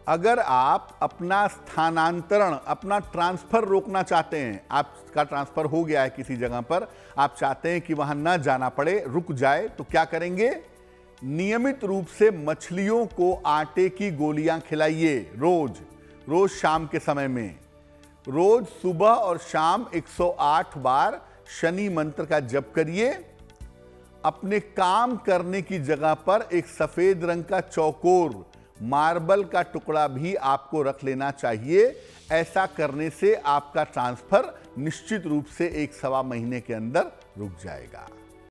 अगर आप अपना स्थानांतरण, अपना ट्रांसफर रोकना चाहते हैं, आपका ट्रांसफर हो गया है किसी जगह पर, आप चाहते हैं कि वहां ना जाना पड़े, रुक जाए, तो क्या करेंगे? नियमित रूप से मछलियों को आटे की गोलियां खिलाइए। रोज शाम के समय में, रोज सुबह और शाम 108 बार शनि मंत्र का जप करिए। अपने काम करने की जगह पर एक सफेद रंग का चौकोर मार्बल का टुकड़ा भी आपको रख लेना चाहिए। ऐसा करने से आपका ट्रांसफर निश्चित रूप से 1 सवा महीने के अंदर रुक जाएगा।